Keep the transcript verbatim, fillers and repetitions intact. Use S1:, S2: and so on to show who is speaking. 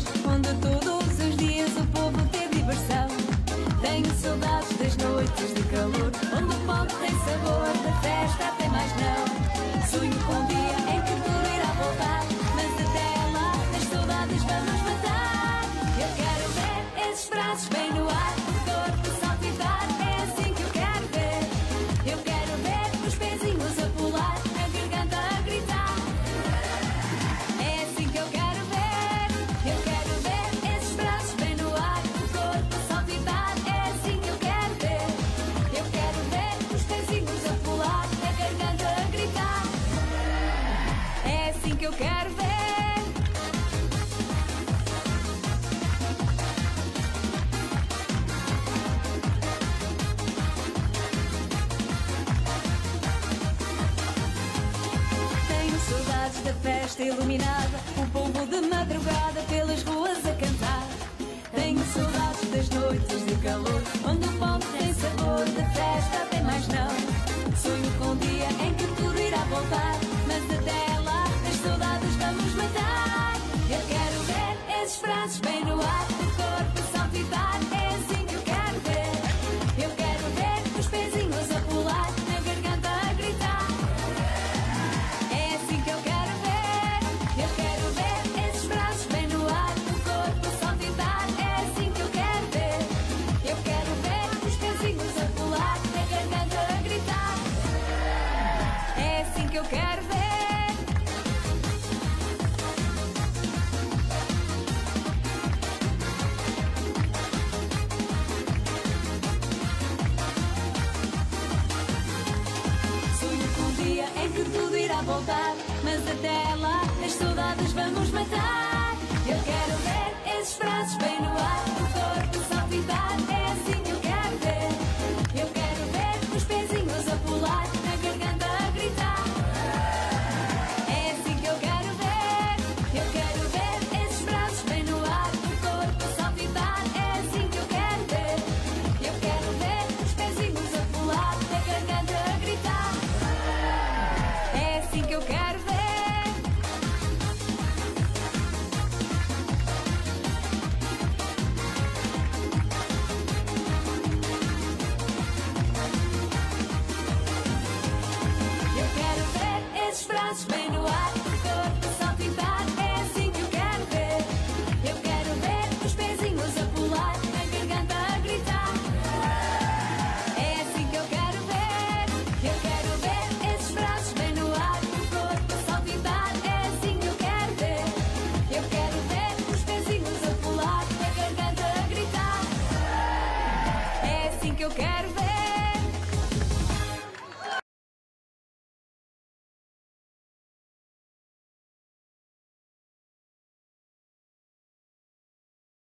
S1: festas, onde todos os dias o povo tem diversão. Tenho saudades das noites de calor, onde o pão tem sabor, da festa tem mais não. Sonho com um dia em que tudo irá voltar, mas até lá as saudades vamos matar. Eu quero ver esses braços bem no ar, o corpo saltitar, é assim que eu quero ver. Eu quero ver os pezinhos a pular, a garganta a gritar. É assim que eu quero ver. Eu quero ver esses braços bem no ar, o corpo saltitar, é assim que eu quero ver. Eu quero ver os pezinhos a pular, a garganta a gritar. É assim que eu quero ver. Tenho saudades da festa iluminada,